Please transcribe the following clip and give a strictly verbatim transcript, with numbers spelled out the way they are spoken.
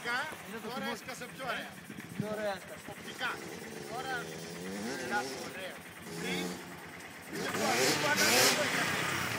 οπτικά, τώρα έσκασε πιο ωραία. Πιο ωραία έσκασε. Οπτικά. Τώρα, σειρά του ωραία. Τι, λοιπόν, πάνω δεν το έκανε.